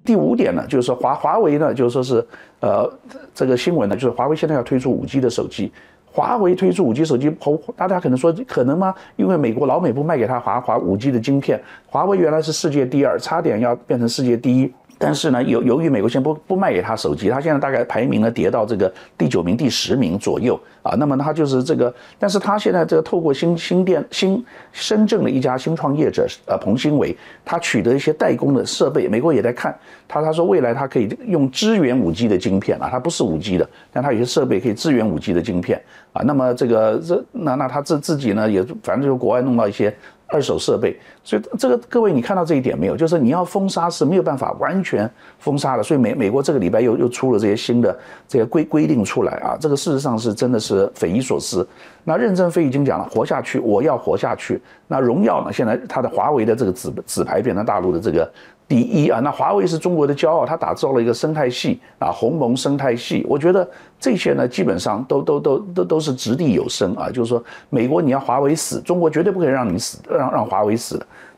第五点呢，就是说华为呢，就是说是这个新闻呢，就是华为现在要推出5G 的手机。华为推出5G 手机，大家可能说可能吗？因为老美不卖给他5G 的晶片，华为原来是世界第2，差点要变成世界第1。但是呢，由于美国先不卖给他手机，他现在大概排名呢跌到这个第9名、第10名左右啊。那么他就是这个，但是他现在这个透过深圳的一家新创业者彭新伟，他取得一些代工的设备，美国也在看他说未来他可以用支援5G 的晶片啊，它不是5G 的，但他有些设备可以支援5G 的晶片啊。那么那他自己呢也反正就是国外弄到一些2手设备，所以这个各位你看到这一点没有？就是你要封杀是没有办法完全封杀的，所以美国这个礼拜又出了这些新的这些规定出来啊，这个事实上是真的是匪夷所思。那任正非已经讲了，活下去，我要活下去。那荣耀呢，现在它的华为的这个纸牌变成大陆的这个第1啊，那华为是中国的骄傲，它打造了一个生态系啊，鸿蒙生态系。我觉得这些呢，基本上都是掷地有声啊，就是说美国你要华为死，中国绝对不可以让你死，让华为死的。